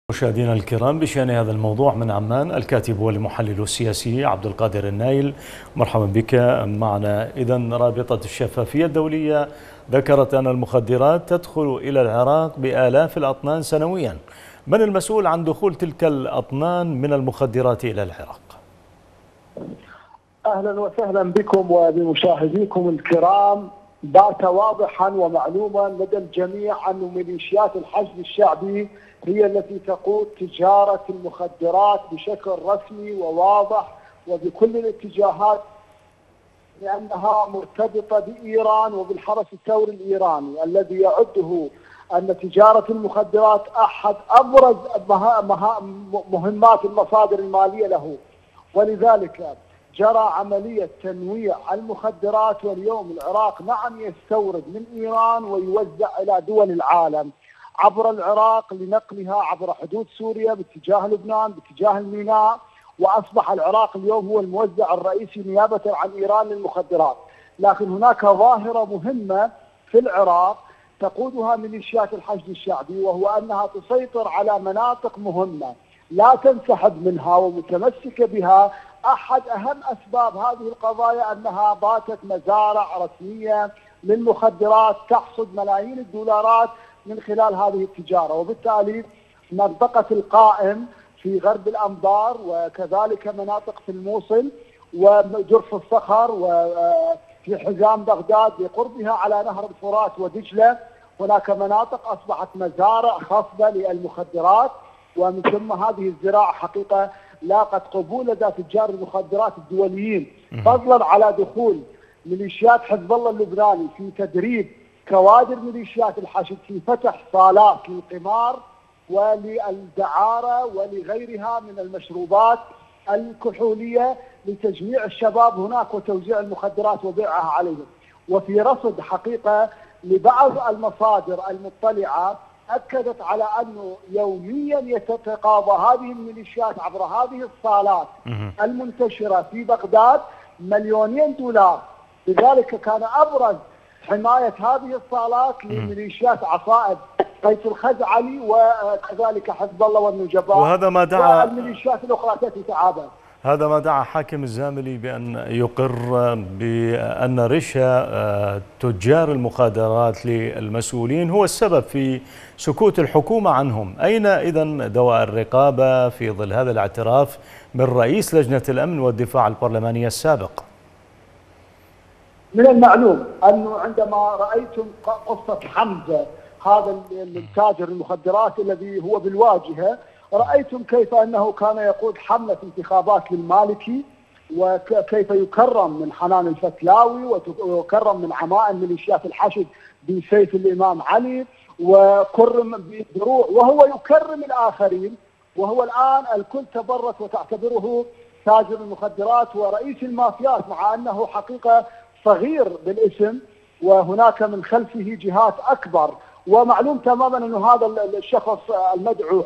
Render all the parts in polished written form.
مشاهدينا الكرام، بشأن هذا الموضوع من عمان الكاتب والمحلل السياسي عبد القادر النايل. مرحبا بك معنا. إذن رابطة الشفافية الدولية ذكرت أن المخدرات تدخل إلى العراق بآلاف الأطنان سنويا. من المسؤول عن دخول تلك الأطنان من المخدرات إلى العراق؟ أهلا وسهلا بكم وبمشاهديكم الكرام. بات واضحا ومعلوما لدى الجميع أن ميليشيات الحشد الشعبي هي التي تقود تجارة المخدرات بشكل رسمي وواضح وبكل الاتجاهات، لأنها مرتبطة بإيران وبالحرس الثوري الإيراني الذي يعده أن تجارة المخدرات أحد أبرز مهمات المصادر المالية له، ولذلك جرى عملية تنويع المخدرات. واليوم العراق نعم يستورد من إيران ويوزع إلى دول العالم عبر العراق لنقلها عبر حدود سوريا باتجاه لبنان باتجاه الميناء، وأصبح العراق اليوم هو الموزع الرئيسي نيابة عن إيران للمخدرات. لكن هناك ظاهرة مهمة في العراق تقودها ميليشيات الحشد الشعبي، وهو أنها تسيطر على مناطق مهمة لا تنسحب منها ومتمسكة بها. أحد أهم أسباب هذه القضايا أنها باتت مزارع رسمية للمخدرات تحصد ملايين الدولارات من خلال هذه التجارة. وبالتالي منطقة القائم في غرب الأنبار وكذلك مناطق في الموصل وجرف الصخر وفي حزام بغداد بقربها على نهر الفرات ودجلة، هناك مناطق أصبحت مزارع خصبة للمخدرات، ومن ثم هذه الزراعة حقيقة لاقت قبول لدى تجار المخدرات الدوليين، فضلا على دخول ميليشيات حزب الله اللبناني في تدريب كوادر ميليشيات الحشد في فتح صالات للقمار وللدعارة ولغيرها من المشروبات الكحولية لتجميع الشباب هناك وتوزيع المخدرات وبيعها عليهم. وفي رصد حقيقة لبعض المصادر المطلعة أكدت على أنه يوميا يتقاضى هذه الميليشيات عبر هذه الصالات المنتشرة في بغداد مليونين دولار. لذلك كان أبرز حماية هذه الصالات لميليشيات عصائب قيس الخزعلي وكذلك حزب الله والنجباء، وهذا ما دعا والميليشيات الأخرى التي تعاون. هذا ما دعا حاكم الزاملي بأن يقر بأن رشا تجار المخدرات للمسؤولين هو السبب في سكوت الحكومة عنهم. أين إذن دواء الرقابة في ظل هذا الاعتراف من رئيس لجنة الأمن والدفاع البرلمانية السابق؟ من المعلوم أنه عندما رأيتم قصة حمزة هذا التاجر المخدرات الذي هو بالواجهة، رأيتم كيف أنه كان يقود حملة انتخابات للمالكي، وكيف يكرم من حنان الفتلاوي ويكرم من عمائم ميليشيات الحشد بسيف الإمام علي وكرم بدروع، وهو يكرم الآخرين. وهو الآن الكل تبرك وتعتبره تاجر المخدرات ورئيس المافيات، مع أنه حقيقة صغير بالاسم وهناك من خلفه جهات أكبر. ومعلوم تماما أن هذا الشخص المدعو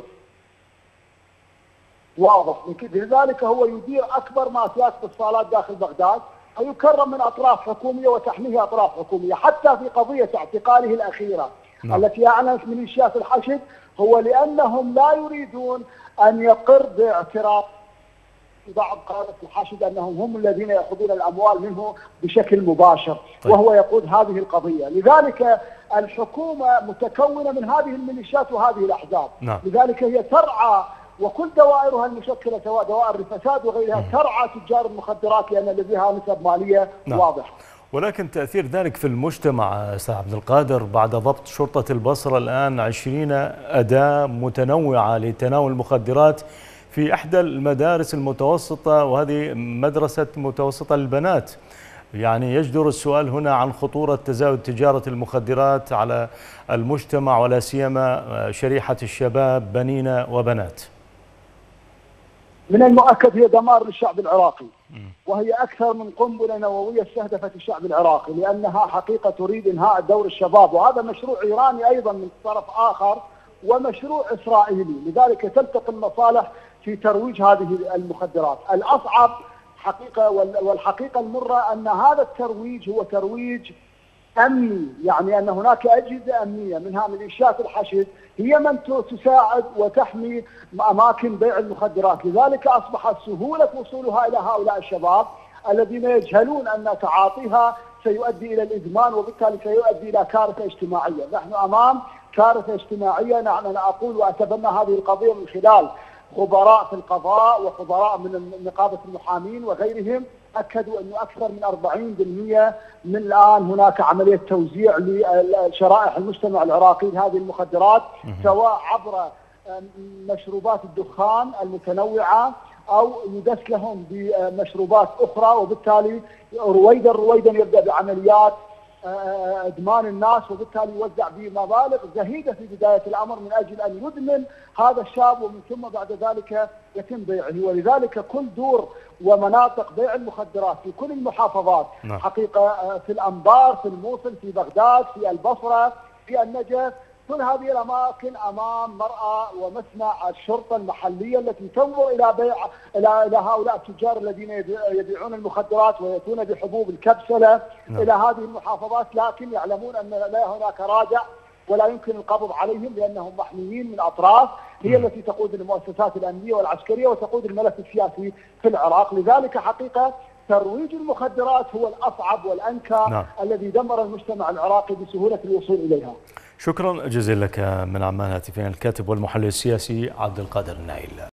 واضح، لذلك هو يدير أكبر مافيات في الصالات داخل بغداد ويكرم من أطراف حكومية وتحميه أطراف حكومية. حتى في قضية اعتقاله الأخيرة التي أعلنت ميليشيات الحشد هو لأنهم لا يريدون أن يقر باعتراف بعض قادة الحشد أنهم هم الذين يأخذون الأموال منه بشكل مباشر. وهو يقود هذه القضية. لذلك الحكومة متكونة من هذه الميليشيات وهذه الأحزاب. لذلك هي ترعى، وكل دوائرها المشكلة سواء دوائر الفساد وغيرها ترعى تجار المخدرات لأن لديها نسب مالية واضحة. ولكن تأثير ذلك في المجتمع أستاذ عبد القادر بعد ضبط شرطة البصرة الآن 20 أداة متنوعة لتناول المخدرات في إحدى المدارس المتوسطة، وهذه مدرسة متوسطة للبنات. يعني يجدر السؤال هنا عن خطورة تزايد تجارة المخدرات على المجتمع ولا سيما شريحة الشباب بنين وبنات. من المؤكد هي دمار للشعب العراقي، وهي أكثر من قنبلة نووية استهدفت الشعب العراقي، لأنها حقيقة تريد إنهاء دور الشباب، وهذا مشروع إيراني أيضا من طرف آخر ومشروع إسرائيلي. لذلك تلتقي المصالح في ترويج هذه المخدرات. الأصعب حقيقة والحقيقة المرة أن هذا الترويج هو ترويج امني، يعني ان هناك اجهزه امنيه منها ميليشيات الحشد هي من تساعد وتحمي اماكن بيع المخدرات، لذلك اصبحت سهوله وصولها الى هؤلاء الشباب الذين يجهلون ان تعاطيها سيؤدي الى الادمان وبالتالي سيؤدي الى كارثه اجتماعيه، نحن امام كارثه اجتماعيه. انا اقول واتبنى هذه القضيه من خلال خبراء في القضاء وخبراء من نقابه المحامين وغيرهم، اكدوا انه اكثر من 40% من الان هناك عمليه توزيع لشرائح المجتمع العراقي لهذه المخدرات، سواء عبر مشروبات الدخان المتنوعه او يدس لهم بمشروبات اخرى، وبالتالي رويدا يبدا بعمليات ادمان الناس، وبالتالي يوزع بمبالغ زهيده في بدايه الامر من اجل ان يدمن هذا الشاب، ومن ثم بعد ذلك يتم بيعه. ولذلك كل دور ومناطق بيع المخدرات في كل المحافظات حقيقه، في الانبار، في الموصل، في بغداد، في البصره، في النجف، كل هذه الاماكن امام مرأى ومسمع الشرطه المحليه التي تنظر الى بيع الى هؤلاء التجار الذين يبيعون المخدرات وياتون بحبوب الكبسله الى هذه المحافظات، لكن يعلمون ان لا هناك رادع ولا يمكن القبض عليهم لانهم محميين من اطراف هي التي تقود المؤسسات الامنيه والعسكريه وتقود الملف السياسي في العراق. لذلك حقيقه ترويج المخدرات هو الاصعب والانكى الذي دمر المجتمع العراقي بسهوله الوصول اليها. شكرا جزيلا لك من عمان هاتفيا الكاتب والمحلل السياسي عبد القادر النايل.